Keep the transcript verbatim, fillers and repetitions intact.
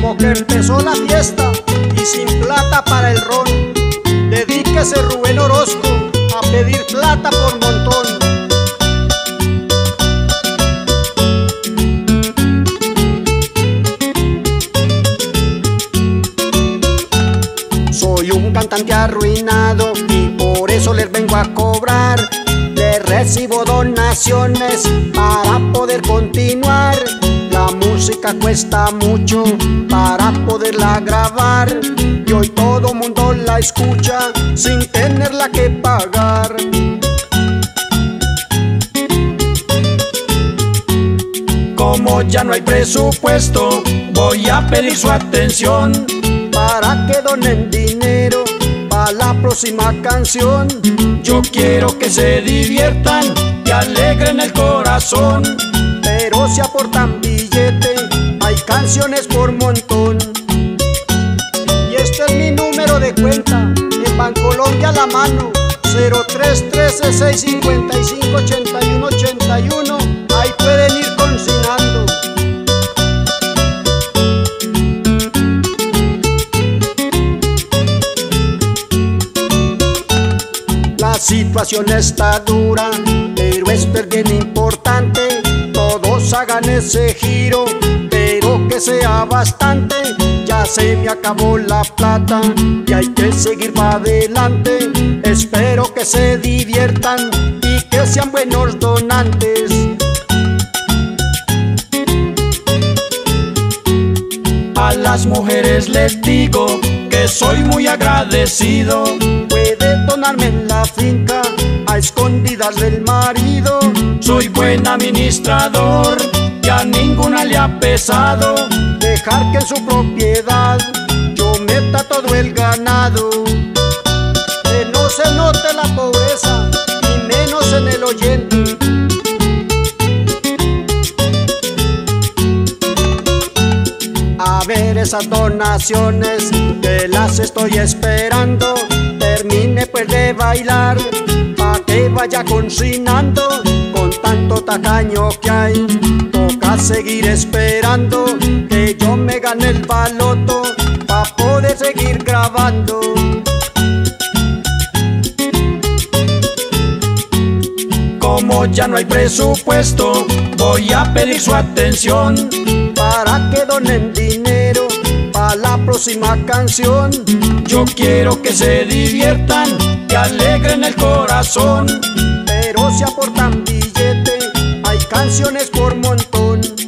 como que empezó la fiesta y sin plata para el ron. Dedíquese Rubén Orozco a pedir plata por montón. Soy un cantante arruinado y por eso les vengo a cobrar. Les recibo donaciones para poder continuar. La música cuesta mucho para poderla grabar y hoy todo mundo la escucha sin tenerla que pagar. Como ya no hay presupuesto, voy a pedir su atención para que donen dinero para la próxima canción. Yo quiero que se diviertan, que alegren el corazón, pero si aportan billete, hay canciones por montón. Y este es mi número de cuenta, en Bancolombia a la mano, cero tres uno tres seis cinco cinco ocho uno ocho uno. Ahí pueden ir consignando. La situación está dura, pero esto es bien importante. Todos hagan ese giro, pero que sea bastante. Ya se me acabó la plata y hay que seguir para adelante. Espero que se diviertan y que sean buenos donantes. A las mujeres les digo que soy muy agradecido. Puede donarme en la finca a escondidas del marido. Soy buen administrador y a ninguna le ha pesado dejar que en su propiedad yo meta todo el ganado. Que no se note la pobreza, ni menos en el oyente. A ver esas donaciones que las estoy esperando. Termine pues de bailar pa' que vaya consignando. Con tanto tacaño que hay, toca seguir esperando que yo me gane el baloto pa' poder seguir grabando. Como ya no hay presupuesto, voy a pedir su atención para que donen dinero para la próxima canción. Yo quiero que se diviertan, que alegren el corazón, pero si aportan billete, hay canciones por montón.